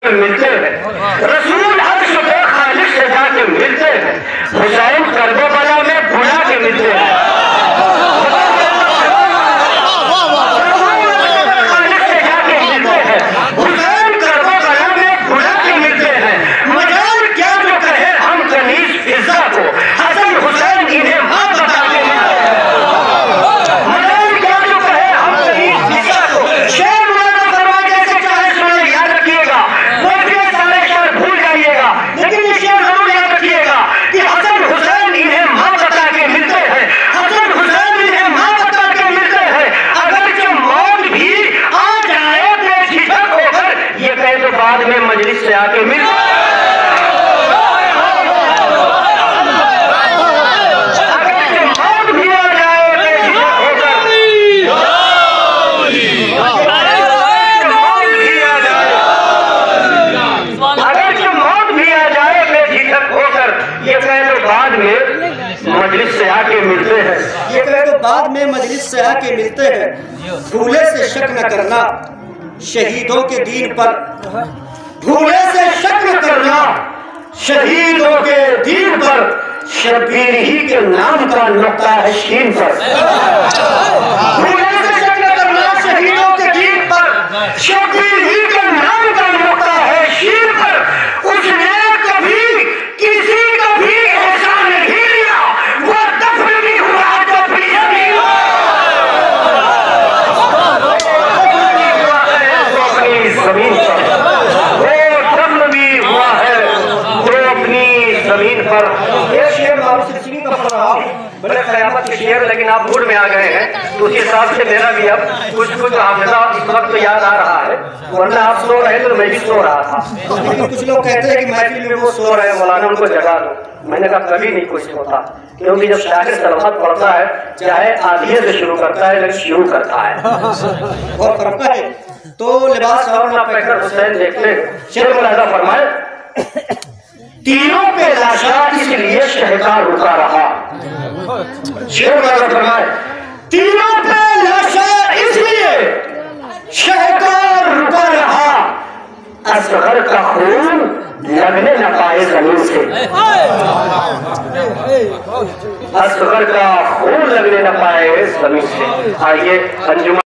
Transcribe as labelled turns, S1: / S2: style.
S1: मिलते हैं, रसूल अर्श पे खालिक से जाके मिलते हैं, हुसैन करबला में बुला के मिलते हैं। खालिक से जाके मिलते हैं, हुसैन करबला में बुला के मिलते हैं। मजाल क्या जो कहे हम कनीज फिजा को, हसन हुसैन इन्हें मां बता के मिलते हैं। मजाल क्या जो कहे हम कनीज फिजा को, शेर मौलाना फरमाते से चाहे सुने याद रखिएगा, लेकिन ये शेर जरूर याद रखिएगा कि हसन हुसैन इन्हें मां बता के मिलते हैं। हसन हुसैन इन्हें मां बता के मिलते हैं। अगर जो मौत भी आ जाए बेझिझक होकर, ये कहे तो बाद में मजलिस से आके मिलते हैं। अगर जो मौत भी आ जाए बेझिझक होकर, ये कहे तो बाद में मजलिस से आके मिलते हैं।
S2: ये कहे तो बाद में मजलिस से आके मिलते हैं। भूले से शक न करना शहीदों के दीन पर,
S1: भूले से शक न करना शहीदों के दीन पर, शब्बीर ही के नाम का नुक्ता है शीन पर। भूले से शक न करना शहीदों के दीन पर, शब्बीर ही के नाम का नुक्ता है शीन पर। उसने कभी किसी का भी एहसान नहीं लिया, वो दफन भी हुआ तो अपनी जमीन, अपनी जमीन पर, वो दफन भी हुआ है तो अपनी जमीन पर। ये शेर मारूसी का पढ़ रहा हूँ, बड़े क़यामत के शेर, लेकिन आप मूड में आ गए हैं तो उस हिसाब से मेरा भी अब कुछ हाफिज़ा इस वक्त तो याद आ रहा है, वरना आप सो रहे तो मैं भी सो रहा था।
S2: लेकिन कुछ लोग कहते हैं कि
S1: महफिल में वो सो रहे हैं, मौलाना उनको जगा दो। मैंने कहा कभी नहीं कुछ होता, क्योंकि जब शायर सलामत पढ़ता है चाहे आधिये से शुरू करता है लेकिन शुरू करता है
S2: और फर्क है। तो लिबास
S1: और ना पहकर हुसैन देखते शेर मुलाजा फरमाए, तीनों पे लाशा इसलिए शहकार रुका रहा। शेर मुलाजा फरमाए, तीनों पे लाशा इसलिए शहकार रुका रहा, असगर का खून लगने न पाए जमीन से, असगर का खून लगने न पाए जमीन से। आइए अंजुमन